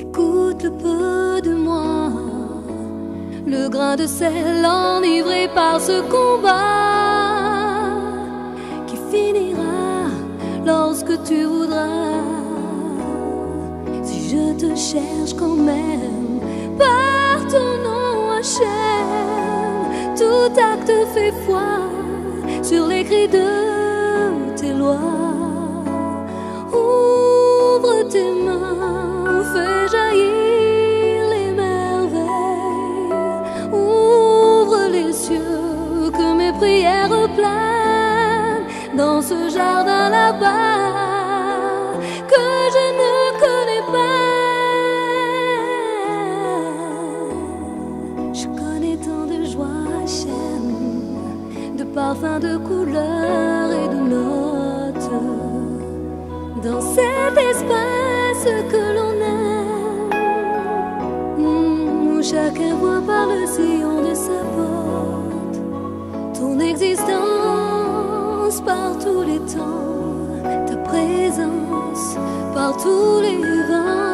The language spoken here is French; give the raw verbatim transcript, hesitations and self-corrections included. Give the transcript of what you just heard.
Écoute le peu de moi, le grain de sel enivré par ce combat qui finira lorsque tu voudras. Si je te cherche quand même par ton nom Hashem, tout acte fait foi sur l'écrit de tes lois. Ouvre tes mains, fais jaillir les merveilles. Ouvre les cieux, que mes prières planent dans ce jardin là-bas que je ne connais pas. Je connais tant de joie, Hashem, de parfums, de couleurs et de notes, dans cet espace que l'on aime, où chacun voit par le sillon de sa porte ton existence par tous les temps, ta présence par tous les vents.